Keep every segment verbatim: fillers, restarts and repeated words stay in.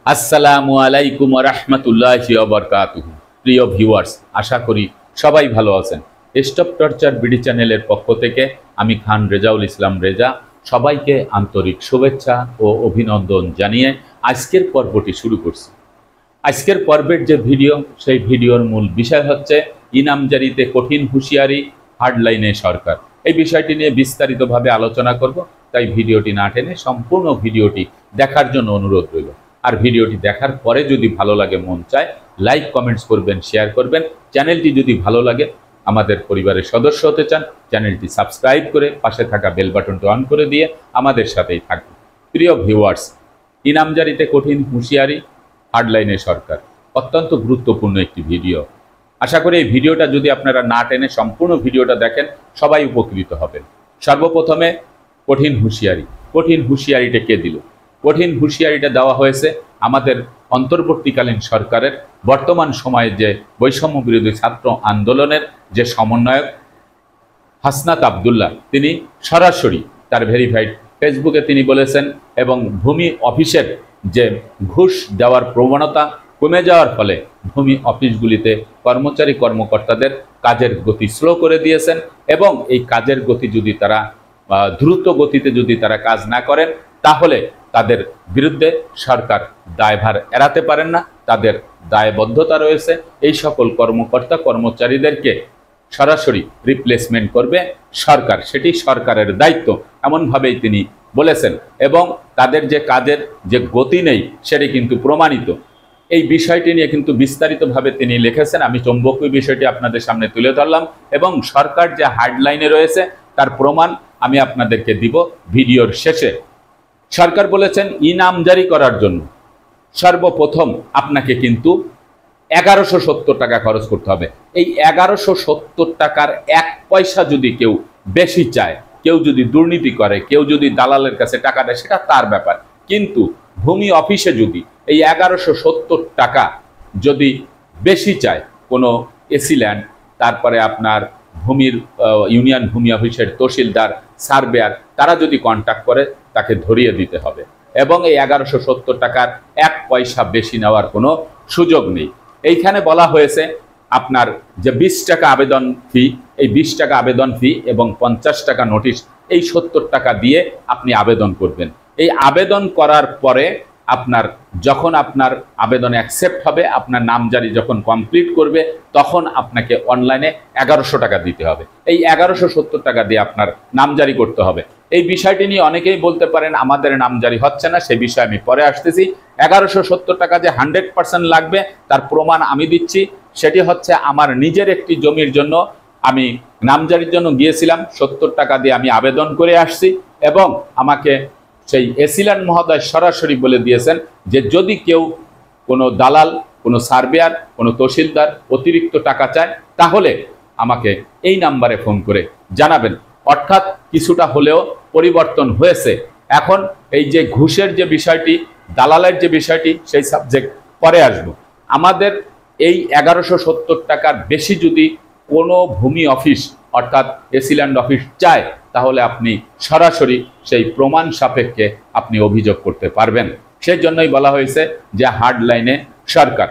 আসসালামু আলাইকুম ওয়া রাহমাতুল্লাহি ওয়া বারাকাতুহু। প্রিয় ভিউয়ার্স, আশা করি সবাই ভালো আছেন। স্টপ টর্চার বিডি চ্যানেলের পক্ষ থেকে আমি খান রেজাউল ইসলাম রেজা সবাইকে আন্তরিক শুভেচ্ছা ও অভিনন্দন জানিয়ে আজকের পর্বটি শুরু করছি। আজকের পর্বের যে ভিডিও, সেই ভিডিওর মূল বিষয় হচ্ছে ইনামজারিতে কঠিন হুঁশিয়ারি, হার্ডলাইনে সরকার। এই বিষয়টি নিয়ে বিস্তারিতভাবে আলোচনা করব, তাই ভিডিওটি না টেনে সম্পূর্ণ ভিডিওটি দেখার জন্য অনুরোধ রইল। আর ভিডিওটি দেখার পরে যদি ভালো লাগে, মন চায় লাইক কমেন্টস করবেন, শেয়ার করবেন। চ্যানেলটি যদি ভালো লাগে, আমাদের পরিবারের সদস্য হতে চান, চ্যানেলটি সাবস্ক্রাইব করে পাশে থাকা বেল বাটনটি অন করে দিয়ে আমাদের সাথেই থাকবেন। প্রিয় ভিউয়ার্স, ইনামজারিতে কঠিন হুঁশিয়ারি, হার্ডলাইনে সরকার অত্যন্ত গুরুত্বপূর্ণ একটি ভিডিও। আশা করি এই ভিডিওটা যদি আপনারা না টেনে সম্পূর্ণ ভিডিওটা দেখেন, সবাই উপকৃত হবেন। সর্বপ্রথমে কঠিন হুঁশিয়ারি। কঠিন হুঁশিয়ারিটা কে দিল? কঠিন হুঁশিয়ারিটা দেওয়া হয়েছে আমাদের অন্তর্বর্তীকালীন সরকারের বর্তমান সময়ে যে বৈষম্য বিরোধী ছাত্র আন্দোলনের যে সমন্বয়ক হাসনাত আবদুল্লাহ, তিনি সরাসরি তার ভেরিফাইড ফেসবুকে তিনি বলেছেন, এবং ভূমি অফিসের যে ঘুষ দেওয়ার প্রবণতা কমে যাওয়ার ফলে ভূমি অফিসগুলিতে কর্মচারী কর্মকর্তাদের কাজের গতি স্লো করে দিয়েছেন, এবং এই কাজের গতি যদি তারা দ্রুত গতিতে যদি তারা কাজ না করেন, তাহলে তাদের বিরুদ্ধে সরকার দায়ভার এড়াতে পারেন না, তাদের দায়বদ্ধতা রয়েছে। এই সকল কর্মকর্তা কর্মচারীদেরকে সরাসরি রিপ্লেসমেন্ট করবে সরকার, সেটি সরকারের দায়িত্ব, এমনভাবেই তিনি বলেছেন। এবং তাদের যে কাজের যে গতি নেই, সেটি কিন্তু প্রমাণিত। এই বিষয়টি নিয়ে কিন্তু বিস্তারিতভাবে তিনি লিখেছেন। আমি চৌম্বকীয় বিষয়টি আপনাদের সামনে তুলে ধরলাম, এবং সরকার যে হার্ডলাইনে রয়েছে তার প্রমাণ আমি আপনাদেরকে দিব ভিডিওর শেষে। সরকার বলেছেন, ইনামজারি করার জন্য সর্বপ্রথম আপনাকে কিন্তু এগারোশো সত্তর টাকা খরচ করতে হবে। এই এগারোশো সত্তর টাকার এক পয়সা যদি কেউ বেশি চায়, কেউ যদি দুর্নীতি করে, কেউ যদি দালালের কাছে টাকা দেয়, সেটা তার ব্যাপার। কিন্তু ভূমি অফিসে যদি এই এগারোশো সত্তর টাকা যদি বেশি চায় কোনো এসি ল্যান্ড, তারপরে আপনার ভূমির ইউনিয়ন ভূমি অফিসের তহসিলদার, সার্ভেয়ার, তারা যদি কন্ট্যাক্ট করে, তাকে ধরিয়ে দিতে হবে। এবং এই এগারোশো সত্তর টাকার এক পয়সা বেশি নেওয়ার কোনো সুযোগ নেই। এইখানে বলা হয়েছে আপনার যে বিশ টাকা আবেদন ফি, এই বিশ টাকা আবেদন ফি এবং পঞ্চাশ টাকা নোটিশ, এই সত্তর টাকা দিয়ে আপনি আবেদন করবেন। এই আবেদন করার পরে আপনার যখন আপনার আবেদন অ্যাকসেপ্ট হবে, আপনার নামজারি যখন কমপ্লিট করবে, তখন আপনাকে অনলাইনে এগারোশো টাকা দিতে হবে। এই এগারোশো সত্তর টাকা দিয়ে আপনার নামজারি করতে হবে। এই বিষয়টি নিয়ে অনেকেই বলতে পারেন আমাদের নামজারি হচ্ছে না, সে বিষয়ে আমি পরে আসতেছি। এগারোশো সত্তর টাকা যে হান্ড্রেড পার্সেন্ট লাগবে তার প্রমাণ আমি দিচ্ছি। সেটি হচ্ছে আমার নিজের একটি জমির জন্য আমি নামজারির জন্য গিয়েছিলাম, সত্তর টাকা দিয়ে আমি আবেদন করে আসছি, এবং আমাকে সেই এসিল্যান্ড মহোদয় সরাসরি বলে দিয়েছেন যে যদি কেউ কোনো দালাল, কোনো সার্ভেয়ার, কোনো তহসিলদার অতিরিক্ত টাকা চায়, তাহলে আমাকে এই নাম্বারে ফোন করে জানাবেন। অর্থাৎ কিছুটা হলেও পরিবর্তন হয়েছে। এখন এই যে ঘুষের যে বিষয়টি, দালালের যে বিষয়টি, সেই সাবজেক্ট পরে আসবো। আমাদের এই এগারোশো সত্তর টাকার বেশি যদি কোনো ভূমি অফিস অর্থাৎ এসিল্যান্ড অফিস চায়, তাহলে আপনি সরাসরি সেই প্রমাণ সাপেক্ষে আপনি অভিযোগ করতে পারবেন। সেই জন্যই বলা হয়েছে যে হার্ডলাইনে সরকার।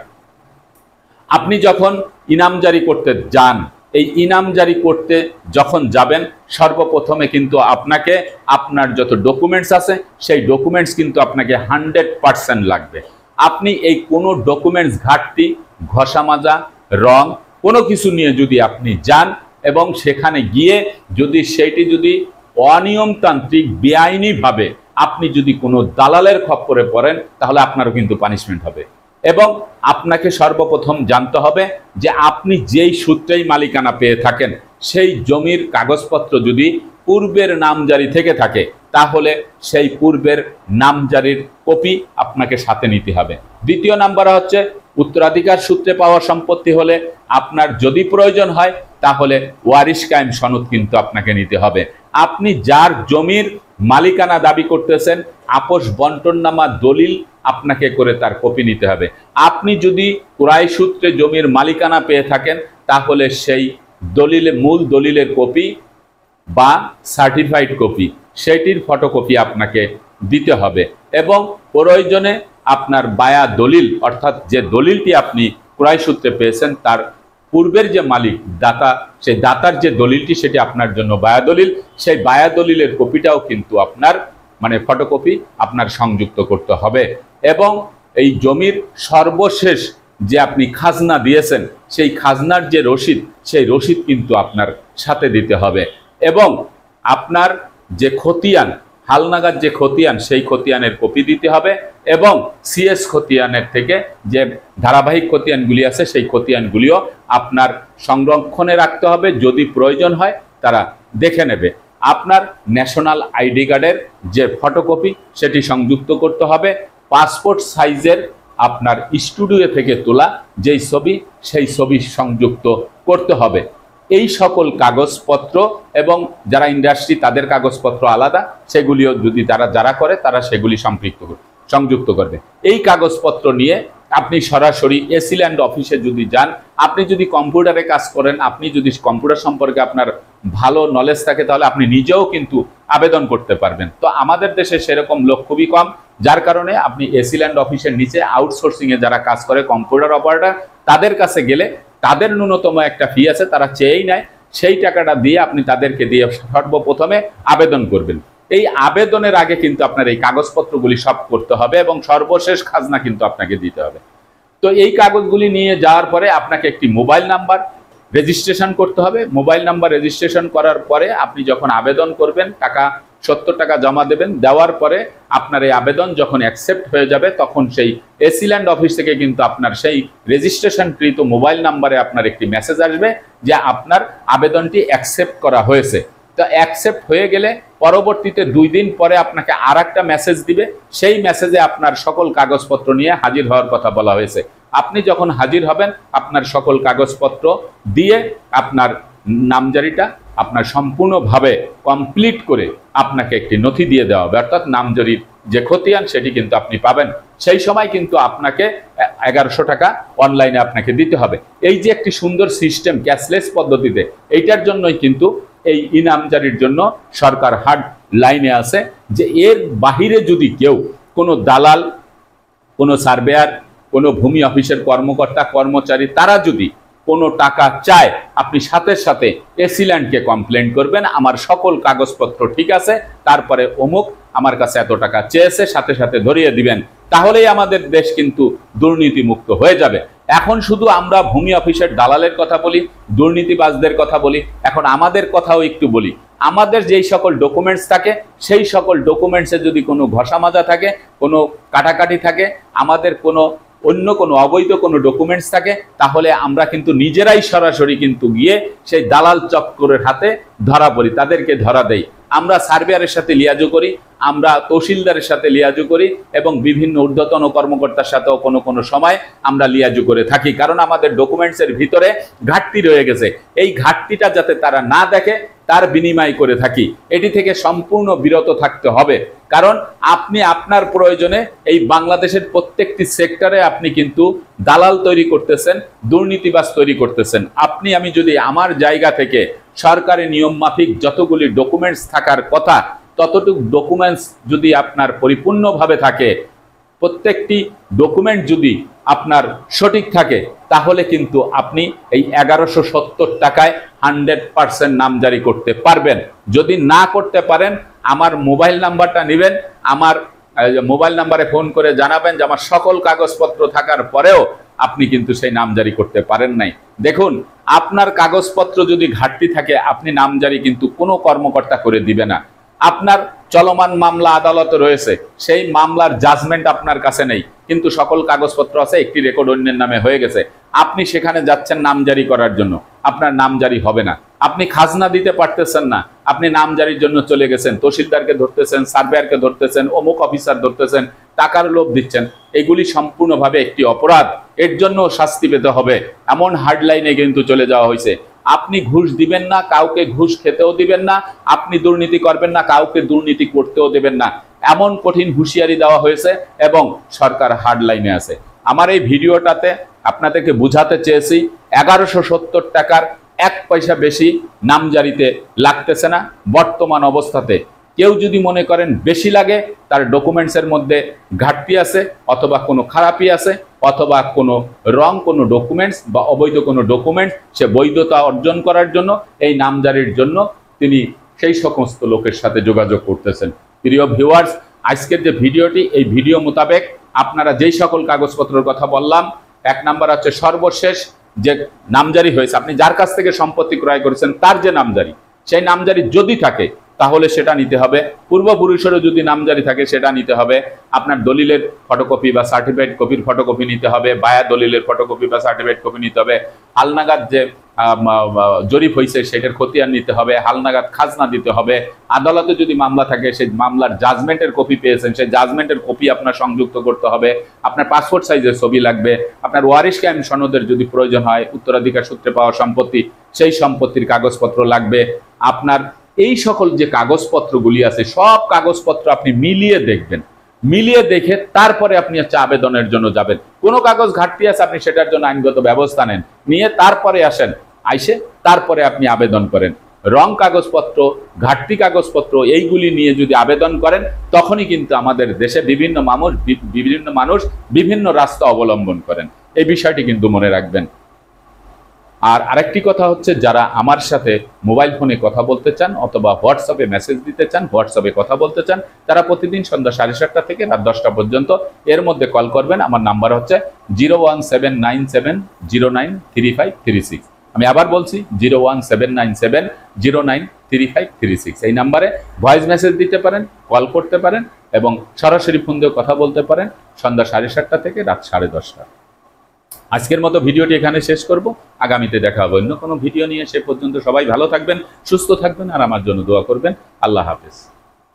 আপনি যখন ইনামজারি করতে যান, এই ইনামজারি করতে যখন যাবেন, সর্বপ্রথমে কিন্তু আপনাকে আপনার যত ডকুমেন্টস আছে, সেই ডকুমেন্টস কিন্তু আপনাকে হান্ড্রেড পার্সেন্ট লাগবে। আপনি এই কোনো ডকুমেন্টস ঘাটতি, ঘষা মাজা, রং কোনো কিছু নিয়ে যদি আপনি যান, এবং সেখানে গিয়ে যদি সেইটি যদি অনিয়মতান্ত্রিক বেআইনিভাবে আপনি যদি কোনো দালালের খপ্পরে পড়েন, তাহলে আপনারও কিন্তু পানিশমেন্ট হবে। এবং আপনাকে সর্বপ্রথম জানতে হবে যে আপনি যেই সূত্রেই মালিকানা পেয়ে থাকেন, সেই জমির কাগজপত্র যদি পূর্বের নামজারি থেকে থাকে, তাহলে সেই পূর্বের নামজারির কপি আপনাকে সাথে নিতে হবে। দ্বিতীয় নাম্বার হচ্ছে উত্তরাধিকার সূত্রে পাওয়া সম্পত্তি হলে আপনার যদি প্রয়োজন হয়, তাহলে ওয়ারিশ কায়েম সনদ কিন্তু আপনাকে নিতে হবে। আপনি যার জমির মালিকানা দাবি করতেছেন, আপোষ বন্টননামা দলিল আপনাকে করে তার কপি নিতে হবে। আপনি যদি ক্রয় সূত্রে জমির মালিকানা পেয়ে থাকেন, তাহলে সেই দলিলে মূল দলিলের কপি বা সার্টিফাইড কপি, সেটির ফটোকপি আপনাকে দিতে হবে। এবং প্রয়োজনে আপনার বায়া দলিল অর্থাৎ যে দলিলটি আপনি ক্রয় সূত্রে পেয়েছেন তার পূর্বের যে মালিক দাতা সেই দাতার যে দলিলটি সেটি আপনার জন্য বায়া দলিল, সেই বায়া দলিলের কপিটাও কিন্তু আপনার মানে ফটোকপি আপনার সংযুক্ত করতে হবে। এবং এই জমির সর্বশেষ যে আপনি খাজনা দিয়েছেন সেই খাজনার যে রসিদ সেই রসিদ কিন্তু আপনার সাথে দিতে হবে। এবং আপনার যে খতিয়ান হালনাগাদ যে খতিয়ান সেই খতিয়ানের কপি দিতে হবে। এবং সিএস খতিয়ানের থেকে যে ধারাবাহিক খতিয়ানগুলি আছে সেই খতিয়ানগুলিও আপনার সংরক্ষণে রাখতে হবে, যদি প্রয়োজন হয় তারা দেখে নেবে। আপনার ন্যাশনাল আইডি কার্ডের যে ফটোকপি সেটি সংযুক্ত করতে হবে। পাসপোর্ট সাইজের আপনার স্টুডিও থেকে তোলা যেই ছবি সেই ছবি সংযুক্ত করতে হবে। এই সকল কাগজপত্র এবং যারা ইন্ডাস্ট্রি তাদের কাগজপত্র আলাদা, সেগুলিও যদি তারা যারা করে তারা সেগুলি সম্পৃক্ত সংযুক্ত করবে। এই কাগজপত্র নিয়ে আপনি সরাসরি এসিল্যান্ড অফিসে যদি যান, আপনি যদি কম্পিউটারে কাজ করেন, আপনি যদি কম্পিউটার সম্পর্কে আপনার ভালো নলেজ থাকে তাহলে আপনি নিজেও কিন্তু আবেদন করতে পারবেন। তো আমাদের দেশে সেরকম লোক খুবই কম, যার কারণে আপনি এসিল্যান্ড অফিসের নিচে আউটসোর্সিংয়ে যারা কাজ করে কম্পিউটার অপারেটর তাদের কাছে গেলে তাদের ন্যূনতম একটা ফি আছে, তারা চেয়েই নেয়, সেই টাকাটা দিয়ে আপনি তাদেরকে দিয়ে সর্বপ্রথমে আবেদন করবেন। এই আবেদনের আগে কিন্তু আপনার এই কাগজপত্রগুলি সব করতে হবে এবং সর্বশেষ খাজনা কিন্তু আপনাকে দিতে হবে। তো এই কাগজগুলি নিয়ে যাওয়ার পরে আপনাকে একটি মোবাইল নাম্বার রেজিস্ট্রেশন করতে হবে। মোবাইল নাম্বার রেজিস্ট্রেশন করার পরে আপনি যখন আবেদন করবেন টাকা সত্তর টাকা জমা দেবেন, দেওয়ার পরে আপনার এই আবেদন যখন অ্যাকসেপ্ট হয়ে যাবে তখন সেই এসিল্যান্ড অফিস থেকে কিন্তু আপনার সেই রেজিস্ট্রেশনকৃত মোবাইল নাম্বারে আপনার একটি মেসেজ আসবে যে আপনার আবেদনটি অ্যাকসেপ্ট করা হয়েছে। তো অ্যাকসেপ্ট হয়ে গেলে পরবর্তীতে দুই দিন পরে আপনাকে আর একটা মেসেজ দিবে, সেই মেসেজে আপনার সকল কাগজপত্র নিয়ে হাজির হওয়ার কথা বলা হয়েছে। আপনি যখন হাজির হবেন আপনার সকল কাগজপত্র দিয়ে আপনার নামজারিটা আপনার সম্পূর্ণভাবে কমপ্লিট করে আপনাকে একটি নথি দিয়ে দেওয়া হবে, অর্থাৎ নামজারির যে খতিয়ান সেটি কিন্তু আপনি পাবেন। সেই সময় কিন্তু আপনাকে এগারোশো টাকা অনলাইনে আপনাকে দিতে হবে। এই যে একটি সুন্দর সিস্টেম ক্যাশলেস পদ্ধতিতে, এইটার জন্যই কিন্তু এই ই নামজারির জন্য সরকার হার্ড লাইনে আছে যে এর বাহিরে যদি কেউ কোনো দালাল, কোনো সার্ভেয়ার, কোনো ভূমি অফিসের কর্মকর্তা কর্মচারী তারা যদি কোনো টাকা চায় আপনি সাথে সাথে এসিল্যান্ডকে কমপ্লেন করবেন, আমার সকল কাগজপত্র ঠিক আছে, তারপরে অমুক আমার কাছে এত টাকা চেয়েছে, সাথে সাথে ধরিয়ে দিবেন, তাহলেই আমাদের দেশ কিন্তু দুর্নীতিমুক্ত হয়ে যাবে। এখন শুধু আমরা ভূমি অফিসের দালালের কথা বলি, দুর্নীতিবাজদের কথা বলি, এখন আমাদের কথাও একটু বলি। আমাদের যেই সকল ডকুমেন্টস থাকে সেই সকল ডকুমেন্টসে যদি কোনো ঘষা মাজা থাকে, কোনো কাটাকাটি থাকে, আমাদের কোনো অন্য কোনো অবৈধ কোনো ডকুমেন্টস থাকে, তাহলে আমরা কিন্তু নিজেরাই সরাসরি কিন্তু গিয়ে সেই দালাল চক্করের হাতে ধরা পড়ি, তাদেরকে ধরা দেই। আমরা সার্ভেয়ারের সাথে লিয়াজু করি, আমরা তহসিলদারের সাথে লিয়াজু করি এবং বিভিন্ন ঊর্ধ্বতন কর্মকর্তার সাথেও কোনো কোনো সময় আমরা লিয়াজু করে থাকি, কারণ আমাদের ডকুমেন্টসের ভিতরে ঘাটতি রয়ে গেছে। এই ঘাটতিটা যাতে তারা না দেখে তার বিনিময় করে থাকি, এটি থেকে সম্পূর্ণ বিরত থাকতে হবে। কারণ আপনি আপনার প্রয়োজনে এই বাংলাদেশের প্রত্যেকটি সেক্টরে আপনি কিন্তু দালাল তৈরি করতেছেন, দুর্নীতিবাজ তৈরি করতেছেন। আপনি আমি যদি আমার জায়গা থেকে সরকারি নিয়ম মাফিক যতগুলি ডকুমেন্টস থাকার কথা ততটুকু ডকুমেন্টস যদি আপনার পরিপূর্ণভাবে থাকে, প্রত্যেকটি ডকুমেন্ট যদি আপনার সঠিক থাকে, তাহলে কিন্তু আপনি এই এগারোশো সত্তর টাকায় হান্ড্রেড পার্সেন্ট নামজারি করতে পারবেন। যদি না করতে পারেন আমার মোবাইল নাম্বারটা নেবেন, আমার মোবাইল নাম্বারে ফোন করে জানাবেন যে আমার সকল কাগজপত্র থাকার পরেও আপনি কিন্তু সেই নামজারি করতে পারেন নাই। দেখুন, আপনার কাগজপত্র যদি ঘাটতি থাকে আপনি নামজারি কিন্তু কোনো কর্মকর্তা করে দিবে না। আপনার চলমান মামলা আদালতে রয়েছে, সেই মামলার জাজমেন্ট আপনার কাছে নেই, কিন্তু সকল কাগজপত্র আছে, একটি রেকর্ড অন্যের নামে হয়ে গেছে, আপনি সেখানে যাচ্ছেন নামজারি করার জন্য, আপনার নামজারি হবে না। আপনি খাজনা দিতে পারতেছেন না, আপনি নামজারির জন্য চলে গেছেন, তহসিলদারকে ধরতেছেন, সার্ভেয়ারকে ধরতেছেন, অমুক অফিসার ধরতেছেন, টাকার লোভ দিচ্ছেন, এগুলি সম্পূর্ণভাবে একটি অপরাধ, এর জন্য শাস্তি পেতে হবে, এমন হার্ডলাইনে কিন্তু চলে যাওয়া হয়েছে। আপনি ঘুষ দিবেন না, কাউকে ঘুষ খেতেও দিবেন না, আপনি দুর্নীতি করবেন না, কাউকে দুর্নীতি করতেও দেবেন না, এমন কঠিন হুঁশিয়ারি দেওয়া হয়েছে এবং সরকার হার্ডলাইনে আছে। আমার এই ভিডিওটাতে আপনাদেরকে বুঝাতে চেয়েছি এগারোশো সত্তর টাকার এক পয়সা বেশি নামজারিতে লাগতেছে না বর্তমান অবস্থাতে। কেউ যদি মনে করেন বেশি লাগে, তার ডকুমেন্টসের মধ্যে ঘাটতি আছে, অথবা কোনো খারাপই আছে, অথবা কোনো রং কোনো ডকুমেন্টস বা অবৈধ কোনো ডকুমেন্টস, সে বৈধতা অর্জন করার জন্য এই নামজারির জন্য তিনি সেই সমস্ত লোকের সাথে যোগাযোগ করতেছেন। প্রিয় ভিউয়ার্স, আজকের যে ভিডিওটি, এই ভিডিও মোতাবেক আপনারা যেই সকল কাগজপত্রের কথা বললাম, এক নাম্বার হচ্ছে সর্বশেষ যে নামজারি হয়েছে, আপনি যার কাছ থেকে সম্পত্তি ক্রয় করেছেন তার যে নামজারি, সেই নামজারি যদি থাকে তাহলে সেটা নিতে হবে। পূর্বপুরুষেরও যদি নামজারি থাকে সেটা নিতে হবে। আপনার দলিলের ফটোকপি বা সার্টিফিকেট কপির ফটোকপি নিতে হবে, বায়া দলিলের ফটোকপি বা সার্টিফিকেট কপি নিতে হবে। হালনাগাদ যে জরিপ হয়েছে সেটার খতিয়ান নিতে হবে, হালনাগাদ খাজনা দিতে হবে। আদালতে যদি মামলা থাকে সেই মামলার জাজমেন্টের কপি পেয়েছেন, সেই জাজমেন্টের কপি আপনার সংযুক্ত করতে হবে। আপনার পাসপোর্ট সাইজের ছবি লাগবে। আপনার ওয়ারিশ কায়েম সনদের যদি প্রয়োজন হয়, উত্তরাধিকার সূত্রে পাওয়া সম্পত্তি, সেই সম্পত্তির কাগজপত্র লাগবে। আপনার এই সকল যে কাগজপত্রগুলি আছে, সব কাগজপত্র আপনি মিলিয়ে দেখবেন, মিলিয়ে দেখে তারপরে আপনি হচ্ছে আবেদনের জন্য যাবেন। কোনো কাগজ ঘাটতি আছে, আপনি সেটার জন্য আইনগত ব্যবস্থা নেন, নিয়ে তারপরে আসেন, আইসে তারপরে আপনি আবেদন করেন। রং কাগজপত্র, ঘাটতি কাগজপত্র এইগুলি নিয়ে যদি আবেদন করেন, তখনই কিন্তু আমাদের দেশে বিভিন্ন মানুষ বিভিন্ন মানুষ বিভিন্ন রাস্তা অবলম্বন করেন। এই বিষয়টি কিন্তু মনে রাখবেন। আর আরেকটি কথা হচ্ছে, যারা আমার সাথে মোবাইল ফোনে কথা বলতে চান অথবা হোয়াটসঅ্যাপে মেসেজ দিতে চান, হোয়াটসঅ্যাপে কথা বলতে চান, তারা প্রতিদিন সন্ধ্যা সাড়ে সাতটা থেকে রাত দশটা পর্যন্ত এর মধ্যে কল করবেন। আমার নাম্বার হচ্ছে zero one seven nine seven zero nine three five three six. আমি আবার বলছি, zero one seven nine seven zero nine three five three six. এই নাম্বারে ভয়েস মেসেজ দিতে পারেন, কল করতে পারেন এবং সরাসরি ফোন দিয়ে কথা বলতে পারেন সন্ধ্যা সাড়ে সাতটা থেকে রাত সাড়ে দশটা। আজকের মতো ভিডিওটি এখানে শেষ করব। আগামীতে দেখা হবে অন্য কোনো ভিডিও নিয়ে। সে পর্যন্ত সবাই ভালো থাকবেন, সুস্থ থাকবেন আর আমার জন্য দোয়া করবেন। আল্লাহ হাফেজ।